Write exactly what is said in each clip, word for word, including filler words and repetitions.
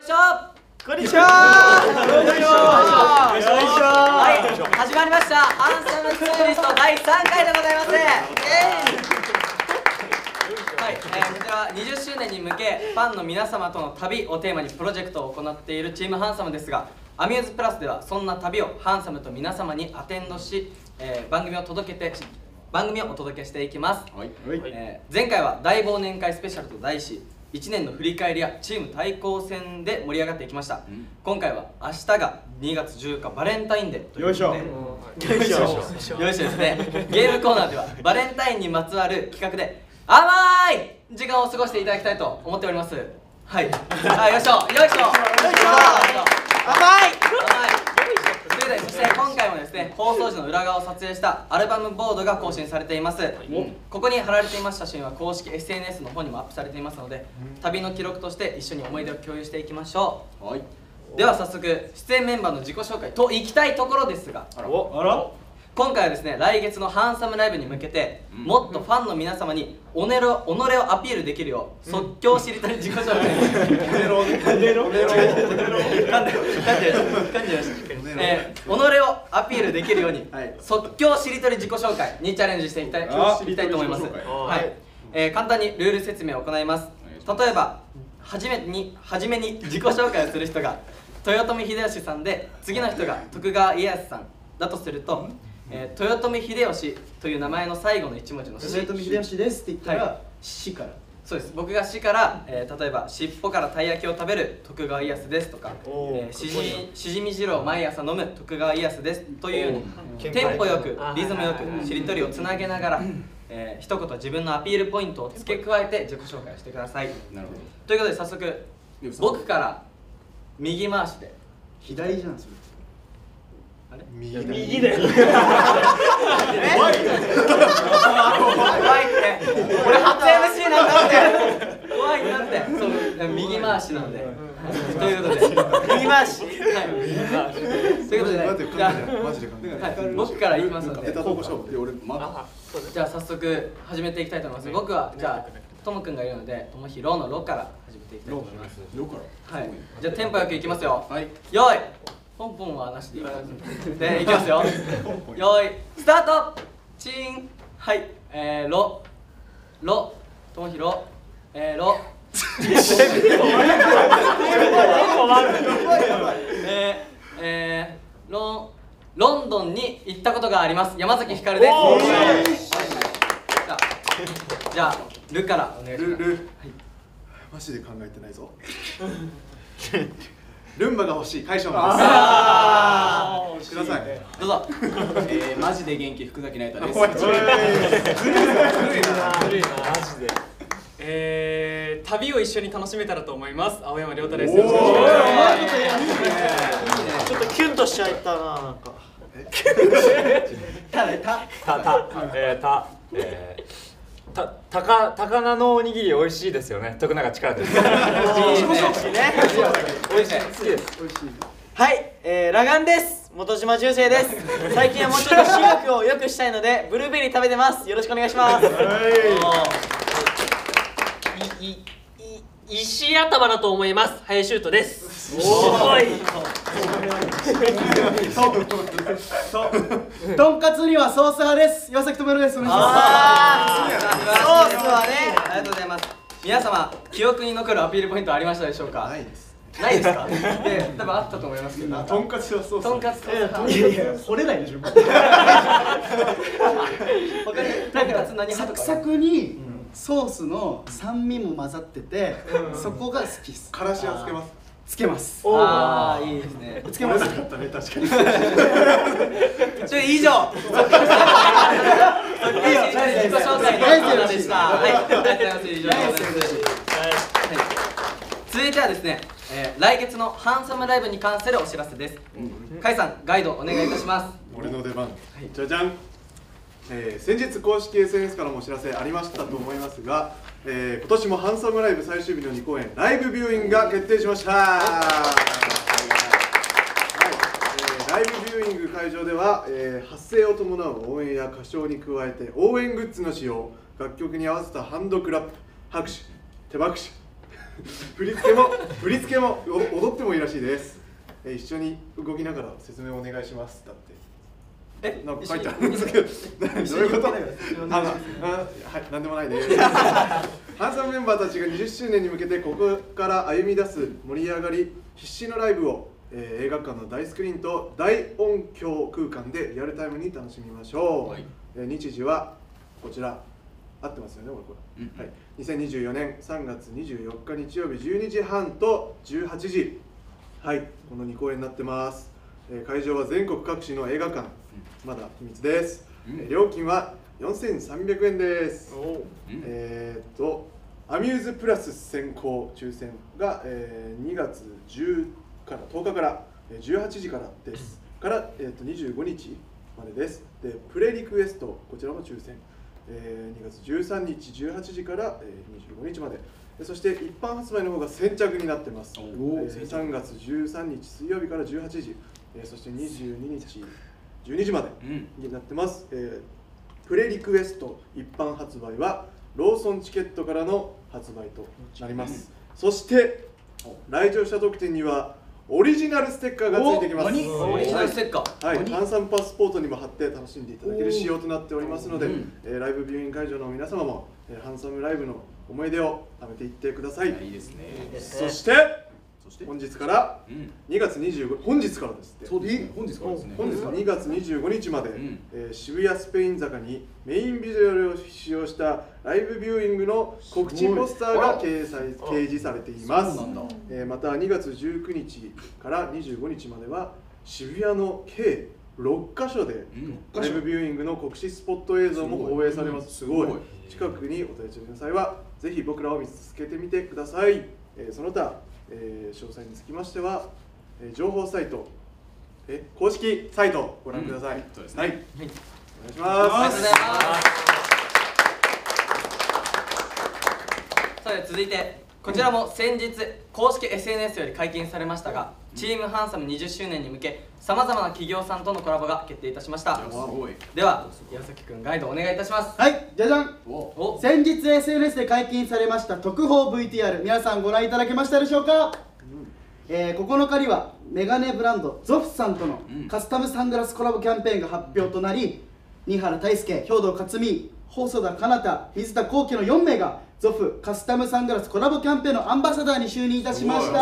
こんにちは。はい、始まりました。ハンサムツーリストだいさんかいでございます。はい、えー、こちらはにじゅっしゅうねんに向けファンの皆様との旅をテーマにプロジェクトを行っているチームハンサムですが、アミューズプラスではそんな旅をハンサムと皆様にアテンドし、えー、番組を届けて番組をお届けしていきます。はい、えー、前回は大忘年会スペシャルと題し、いちねんの振り返りやチーム対抗戦で盛り上がっていきました。うん、今回は明日がにがつじゅうよっかバレンタインデーということで、よいしょよいしょですね。ゲームコーナーではバレンタインにまつわる企画で甘い時間を過ごしていただきたいと思っております。はい、あ、よいしょよいしょよいしょ甘い甘い。それでそして今回もですね、放送時の裏側を撮影したアルバムボードが更新されています。ここに貼られています写真は公式 エスエヌエス の方にもアップされていますので、旅の記録として一緒に思い出を共有していきましょう。はい、では早速出演メンバーの自己紹介といきたいところですが、あら今回はですね、来月のハンサムライブに向けて、もっとファンの皆様に己を己をアピールできるよう即興しりとり自己紹介をアピールできるように即興しりとり自己紹介にチャレンジしていきたいと思います。はい、えー、簡単にルール説明を行います。例えば初めに初めに自己紹介をする人が豊臣秀吉さんで、次の人が徳川家康さんだとすると、えー、豊臣秀吉という名前の最後の一文字の「 豊臣秀吉です」って言ったら「し」から。 そうです。僕が「し」から、えー、例えば「尻尾からたい焼きを食べる徳川家康です」とか「えー、しじしじみ汁を毎朝飲む徳川家康です」というようにテンポよくリズムよくしりとりをつなげながら、えー、一言自分のアピールポイントを付け加えて自己紹介をしてください。なるほど。ということで早速僕から右回しで。 左じゃんそれ。 右右だよ。 怖いって。俺初 エムシー なんだって。怖いなって。そう右回しなんで。ということで右回し。はい。ということでじゃあ僕からいきますので。じゃあ早速始めていきたいと思います。僕はじゃあともくんがいるので、ともひろのろから始めていきたいと思います。 ろから。 はい。じゃあテンポよくいきますよ。はい。よい。ポンポンはなしでいいでいきますよ。よーいスタート。チーン。はい、えー、ろろともひろえー、ろえー、えー、ロンロンドンに行ったことがあります山崎ひかるです。じゃあルからお願いします。ルルマジで考えてないぞ。ルンバが欲しい会社マンです。ください。 どうぞ。 えー、マジで元気福崎那由他です。 ずるいな。 ずるいな。マジで。えー、旅を一緒に楽しめたらと思います。青山亮太です。ちょっとキュンとしちゃったな、なんか。 たねたたたえーたえーたたか高菜のおにぎり美味しいですよね。徳永力です。 美味しいね。美味しい。 好きです。 美味しい。はい、えー、ラガンです。元島忠生です。最近はもうちょっと視力を良くしたいのでブルーベリー食べてます。よろしくお願いします。 いい石頭だと思います。林修斗です。 おい。とんかつにはソース派です。岩崎智です。お願いします。 ソースはね、ありがとうございます。皆様記憶に残るアピールポイントありましたでしょうか。 ないです。 ないですか。で、多分あったと思いますけど。 とんかつはソース。 とんかつ。いやいや、掘れないでしょ。 他にとんかつ何サクサクにソースの酸味も混ざってて、そこが好きです。 からしはつけます。 つけます。 ああ、いいですね。 つけます。 なかったね、確かに。 ちょ以上。いいよ。自己紹介のコーナーでした。はい、ありがとうございます。以上です。続いてはですね、えー、来月のハンサムライブに関するお知らせです。甲斐さん、ガイドお願いいたします。 俺の出番。じゃじゃん。えー、先日公式 エスエヌエス からもお知らせありましたと思いますが、えー、今年もハンサムライブ最終日のに公演ライブビューイングが決定しました。ライブビューイング会場では、えー、発声を伴う応援や歌唱に加えて応援グッズの使用、楽曲に合わせたハンドクラップ、拍手、手拍手振り付けも振り付けもお踊ってもいいらしいです。えー一緒に動きながら説明お願いしますだって。 えなんか書いてあるんですけど、どういうこと？あ、あ、はい、なんでもないです。ハンサムメンバーたちがにじゅっしゅうねんに向けてここから歩み出す盛り上がり必死のライブを、えー映画館の大スクリーンと大音響空間でリアルタイムに楽しみましょう。 はいえー日時はこちら。合ってますよね、これ、 うんはい、にせんにじゅうよねんさんがつにじゅうよっか日曜日じゅうにじはんとじゅうはちじ、はい、このに公演になってます。えー会場は全国各地の映画館、まだ秘密です。 うんえー料金はよんせんさんびゃくえんです。 うんえーっとアミューズプラス先行抽選が、えーにがつじゅうからとおかからえーじゅうはちじからですから、えーっとにじゅうごにちまでです。でプレリクエストこちらも抽選、えーにがつじゅうさんにちじゅうはちじから、えーにじゅうごにちまで。でそして一般発売の方が先着になってます。えーさんがつじゅうさんにち水曜日からじゅうはちじ、えーそしてにじゅうににちじゅうにじまでうんになってます。えープレリクエスト一般発売はローソンチケットからの発売となります。そして来場者特典にはオリジナルステッカーがついてきます。 オリジナルステッカー。 はい、ハンサムパスポートにも貼って楽しんでいただける仕様となっておりますので、 うんえーライブビューイング会場の皆様も、えーハンサムライブの思い出を貯めていってください。 いいですね。 そしてそして本日からうんにがつにじゅうご本日からですってそうですね。本日からですね。 本日にがつにじゅうごにちまで、 んえー渋谷スペイン坂にメインビジュアルを使用したライブビューイングの告知ポスターが掲載掲示されています。 そうなんだ。 えーまたにがつじゅうくにちからにじゅうごにちまでは渋谷の計ろっかしょでうんライブビューイングの告知スポット映像も放映されます。すごい。近くにお立ち寄りの際はぜひ僕らを見つけてみてください。えーその他、えー詳細につきましては、えー情報サイト、え公式サイトをご覧ください。 うんそうですねはい。 はいお願いしあります。 がとうございます。さあ続いてこちらも先日公式 エスエヌエス より解禁されましたが、チームハンサムにじゅっしゅうねんに向けさまざまな企業さんとのコラボが決定いたしました。 いやすごい。 では岩崎くんガイドお願いいたします。 はい、じゃじゃん。 おお先日 エスエヌエス で解禁されました特報 ブイティーアール、 皆さんご覧いただけましたでしょうか。えーここのかにはメガネブランドゾフさんとのうんカスタムサングラスコラボキャンペーンが発表となり、新原泰介、兵藤克美、細田かなた、水田幸喜のよんめいがゾフカスタムサングラスコラボキャンペーンのアンバサダーに就任いたしました。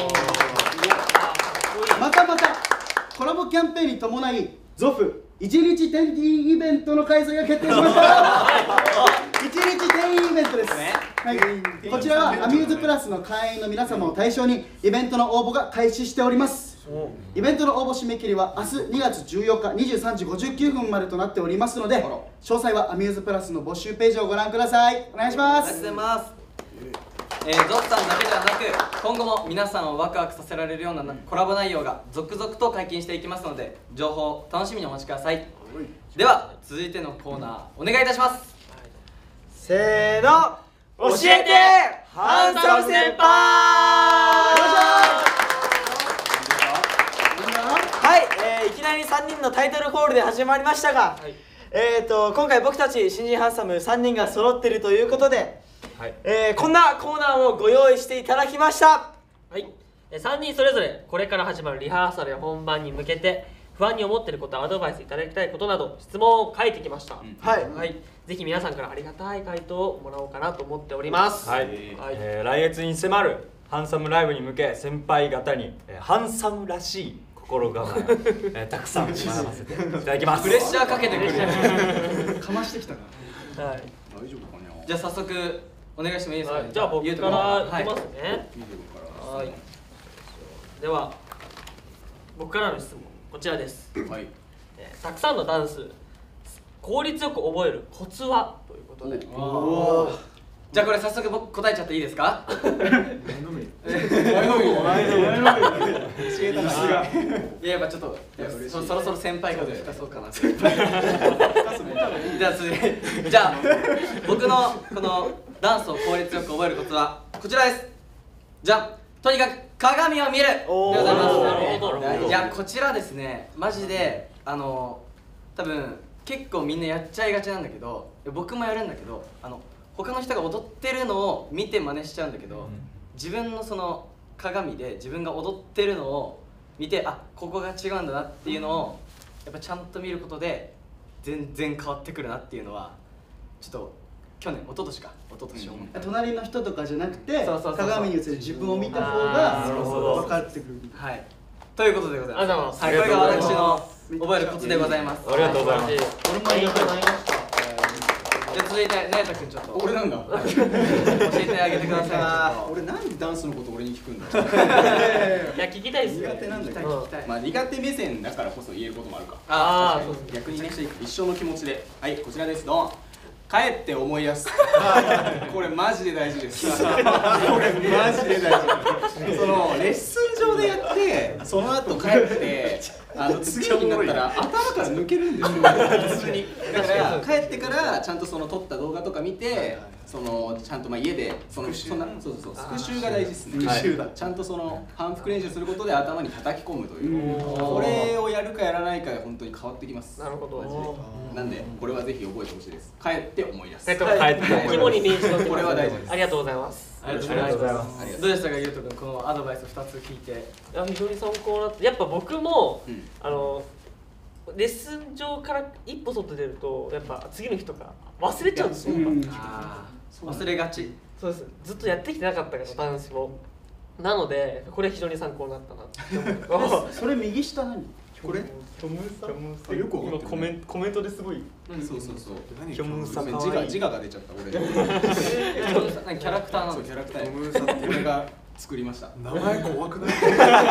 またまたコラボキャンペーンに伴いゾフいちにち展示イベントの開催が決定しましたいちにち展示イベントです、はい、こちらはアミューズプラスの会員の皆様を対象にイベントの応募が開始しております。イベントの応募締め切りは明日にがつじゅうよっかにじゅうさんじごじゅうきゅうふんまでとなっておりますので、詳細はアミューズプラスの募集ページをご覧ください。お願いします。 ありがとうございます。えー、ゾフさんだけではなく今後も皆さんをワクワクさせられるようなコラボ内容が続々と解禁していきますので、情報を楽しみにお待ちください。では続いてのコーナーお願いいたします。 せーの、教えてハンサム先輩。はい、えー、いきなりさんにんのタイトルコールで始まりましたが、えーと今回僕たち新人ハンサムさんにんが揃っているということで、 はいえーこんなコーナーをご用意していただきました。 はい、えさんにんそれぞれこれから始まるリハーサルや本番に向けて不安に思っていること、アドバイスいただきたいことなど質問を書いてきました。 はいはい、ぜひ皆さんからありがたい回答をもらおうかなと思っております。 はい、 はいえー来月に迫るハンサムライブに向け先輩方に、えーハンサムらしい心構えを、えーたくさん学ばせていただきますプレッシャーかけてくる。 かましてきたな。 はい、 大丈夫かな。 じゃあ早速お願いしてもいいですかね。 はいじゃあ僕ゆうと君からはいいきますね。 見てるから。 はい。では僕からの質問こちらです。 はい。 えーたくさんのダンス効率よく覚えるコツはということで。 じゃあこれ早速僕答えちゃっていいですか。いややっぱちょっとそそろそろ先輩風吹かそうかな。先輩じゃあ続いてじゃあ僕のこのダンスを効率よく覚えるコツはこちらです。じゃん、とにかく鏡を見るでございます。 なるほどなるほどいやこちらですね、マジであの多分結構みんなやっちゃいがちなんだけど、僕もやるんだけど、あの他の人が踊ってるのを見て真似しちゃうんだけど、 自分のその鏡で自分が踊ってるのを見て、あ、ここが違うんだなっていうのをやっぱちゃんと見ることで全然変わってくるなっていうのはちょっと去年一昨年か一昨年思った、 隣の人とかじゃなくてそうそうそうそう鏡に映る自分を見た方あがーなるほど分かってくる。 はいということでございます。 ありがとうござはい、これが私の覚えるコツでございます。 ありがとうございます。 俺もありがとうございました。 じゃあ続いてなやたくんちょっと俺なんだ教えてあげてください。 俺なんでダンスのこと俺に聞くんだいや聞きたいっすよ。 苦手なんだけうんどまあ苦手目線だからこそ言えることもあるかああそうですね。 逆にね一緒の気持ちではいこちらですドン帰って思い出すこれマジで大事ですこれマジで大事そのレッスン上でやってその後帰ってあの次の日になったら頭から抜けるんですよ普通にだから帰ってからちゃんとその撮った動画とか見てそのちゃんとまあ家でそのそんなそうそうそう復習が大事ですね復習だちゃんとその反復練習することで頭に叩き込むというこれをやるかやらないかで本当に変わってきますなるほどマジでなんでこれはぜひ覚えてほしいです帰って思い出すえっと帰って肝に銘じておきます。 これは大事ですありがとうございます。 ありがとうございます。 ありがとうどうでしたかゆうとくん、このアドバイスふたつ聞いて。 いや非常に参考になってやっぱ僕も、 うんあのレッスン上から一歩外出るとやっぱ次の日とか忘れちゃうんですよ、 うんああ、忘れがち。 そうですずっとやってきてなかったからダンスもなのでこれ非常に参考になったなって思うそれ右下何？ これキョムさんあよくわかってるね今コメンコメントですごいそうそうそう何キョムさんごめん自我自我が出ちゃった俺なんかキャラクターなそうんですキャラクターキョムさんって俺が作りました名前怖くない？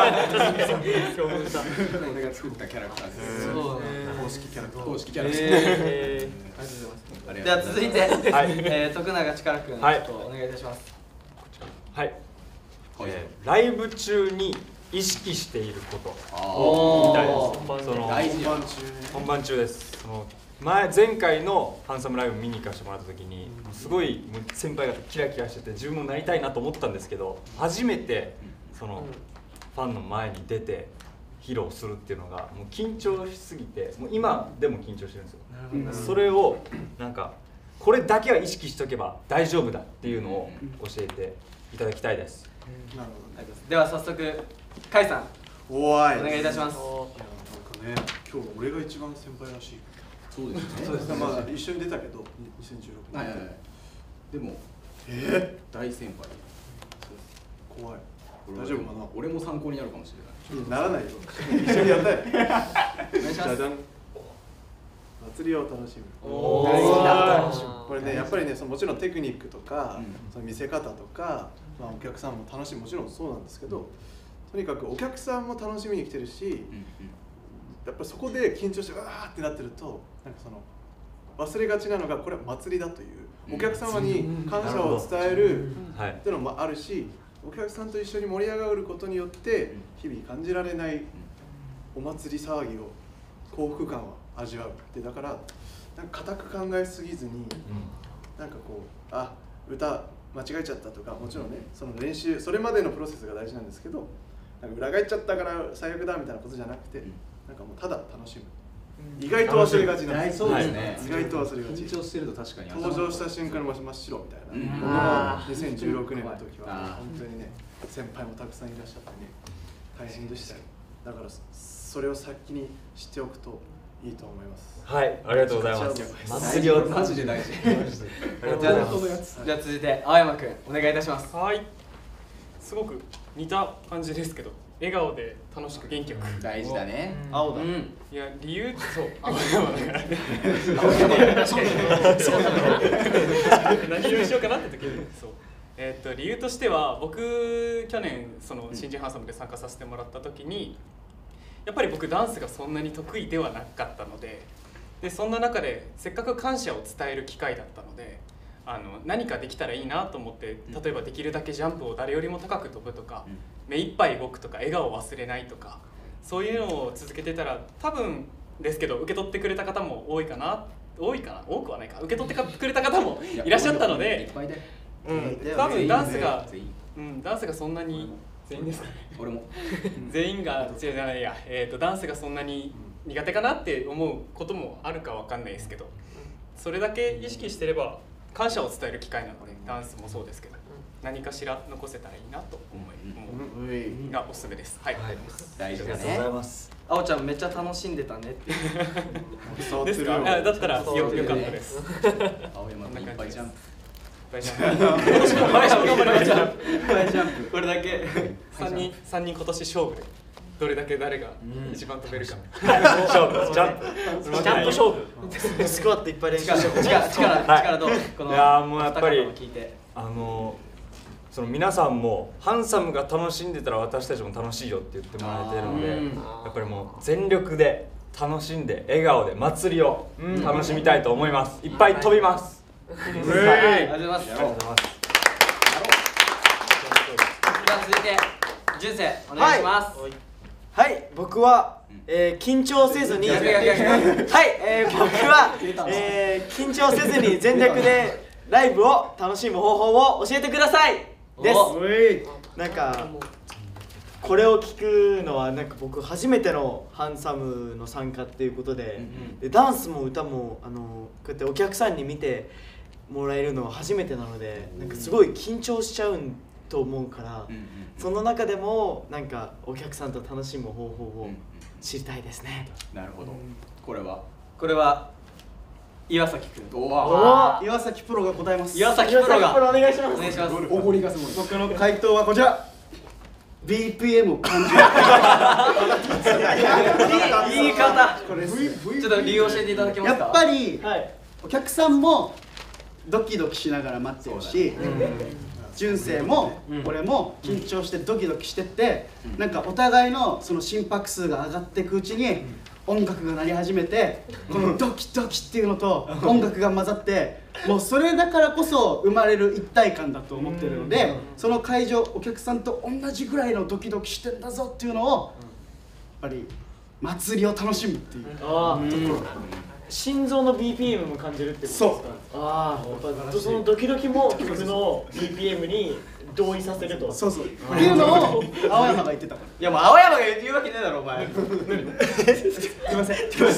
俺が作ったキャラクターですそう公式キャラクター。 公式キャラクターえありー、ではがとうござい続いて、 はいえー、徳永力くん、ちょはいっとお願いいたします。 はい、 はいえーライブ中に意識していることあみたいおーです。その大事や本番中ね。 本番中です。その前前回のハンサムライブ見に行かせてもらった時にすごいもう先輩方キラキラしてて自分もなりたいなと思ったんですけど初めてそのファンの前に出て披露するっていうのがもう緊張しすぎてもう今でも緊張してるんですよ。それをなんかこれだけは意識しとけば大丈夫だっていうのを教えていただきたいです。 なるありがとうございますでは早速、カイさん、 ほど。おーい。 お願いいたします。 いやなんかね、今日俺が一番先輩らしい。 そうですねそうですね。まあ一緒に出たけど、にせんじゅうろくねん。 はいはいはいでもえ大先輩ー、怖い。 これは大丈夫かな？ 俺も参考になるかもしれないならないよ。一緒にやったよ。 お願いします。 じゃじゃん。祭りを楽しむ。 おー大事だ楽しむこれね、やっぱりね、そのもちろんテクニックとか、 うんその見せ方とか、まあ、お客さんも楽しみもちろんそうなんですけど、とにかくお客さんも楽しみに来てるし、やっぱそこで緊張してわーってなってると、なんかその忘れがちなのがこれは祭りだという、お客様に感謝を伝えるはいっていうのもあるし、お客さんと一緒に盛り上がることによって日々感じられないお祭り騒ぎを幸福感を味わうで、だからなんか固く考えすぎずに、なんかこうあ歌間違えちゃったとか、もちろんねその練習それまでのプロセスが大事なんですけど、なんか裏返っちゃったから最悪だみたいなことじゃなくて、なんかもうただ楽しむ、意外と忘れがちなんです。 そうですね意外と忘れがち。 緊張してると確かに登場した瞬間に真っ白みたいな、 うん僕あーもにせんじゅうろくねんの時はあー本当にね先輩もたくさんいらっしゃってね大変でしたよ。だからそそれを先に知っておくといいと思います。 はい、ありがとうございます。祭りをマジで大事じゃあじゃあ続いて青山くん、お願いいたします。 はいすごく似た感じですけど笑顔で楽しく元気よく大事だね青だ。 うん。 いや理由そう青山だからね何色にしようかなって時にそうえーっと理由としては僕去年その新人ハンサムで参加させてもらった時にやっぱり僕ダンスがそんなに得意ではなかったのででそんな中でせっかく感謝を伝える機会だったのであの何かできたらいいなと思って例えばできるだけジャンプを誰よりも高く飛ぶとか、 うん目いっぱい動くとか笑顔を忘れないとかそういうのを続けてたら多分ですけど受け取ってくれた方も多いかな多いかな多くはないか受け取ってくれた方もいらっしゃったのいっで、 ぱいでうんだよね多分ダンスが、 全員うん、ダンスがそんなに全員ですかね俺も全員が違うじゃないや、えー、とダンスがそんなに苦手かなって思うこともあるかわかんないですけどそれだけ意識してれば感謝を伝える機会なのでダンスもそうですけど何かしら残せたらいいなと思いがおすすめです。はい、 大事だありがとうございね。 ますあおちゃんめっちゃ楽しんでたねってですか？あ、だったらよよかったです。 青山君いっぱいジャンプ。 いっぱいジャンプ。 これだけ三人三人今年勝負でどれだけ誰が一番飛べるか。 勝負ジャンプジャンプ勝負。 スクワットいっぱい練習し力よう。 力力力どうこのいやーもうやっぱりお二方の聞いてあのその皆さんもハンサムが楽しんでたら私たちも楽しいよって言ってもらえてるので、やっぱりもう全力で楽しんで笑顔で祭りを楽しみたいと思います。いっぱい飛びます。 ありがとうございます。 ありがとうございます。 では続いて純正お願いします。 はい、僕は、えー、緊張せずに、はい、 逆逆逆えー、僕は、えー、緊張せずに全力でライブを楽しむ方法を教えてくださいです。なんかこれを聞くのはなんか僕初めてのハンサムの参加っていうことで、でダンスも歌もあのこうやってお客さんに見てもらえるのは初めてなので、なんかすごい緊張しちゃうと思うから、その中でもなんかお客さんと楽しむ方法を知りたいですね。 なるほど。これはこれは岩崎くん。 おわ。 岩崎プロが答えます。 岩崎プロが岩崎プロお願いします。 お願いします。 おごりがすごい。僕の回答はこちら。ビーピーエム を感じる。 言い方これです。 ちょっと理由教えていただけますか。 やっぱりはい。 お客さんもドキドキしながら待ってるし、純正も俺も緊張してドキドキしてって、なんかお互いのその心拍数が上がっていくうちに音楽が鳴り始めて、このドキドキっていうのと音楽が混ざって、もうそれだからこそ生まれる一体感だと思ってるので、その会場お客さんと同じぐらいのドキドキしてんだぞっていうのをやっぱり祭りを楽しむっていうああ。心臓の ビーピーエム も感じるってことですか。 そうああ、やっぱそのドキドキも曲の ビーピーエム に同意させると。 そうそうっていうのを青山が言ってたから。 いやもう青山が言うわけねえだろお前。 すいません。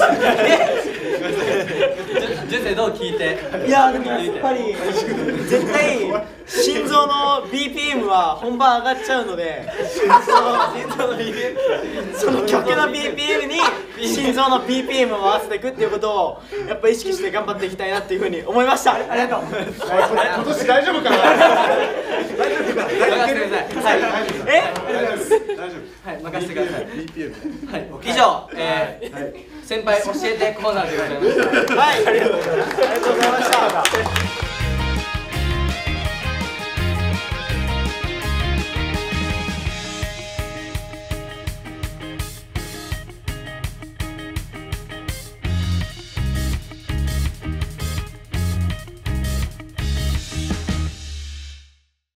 純正どう聞いて。 いやでもやっぱり絶対心臓の ビーピーエム は本番上がっちゃうので、その心臓の ビーピーエム その曲の ビーピーエム に心臓の ビーピーエム を合わせていくっていうことをやっぱ意識して頑張っていきたいなっていうふうに思いました。ありがとう。 今年大丈夫かな。 任せてください。はい。 え？ 大丈夫。 はい、任せてください。 ビーピーエム。 はい、以上、えー、先輩教えてコーナーでございました。 はい、ありがとうございました。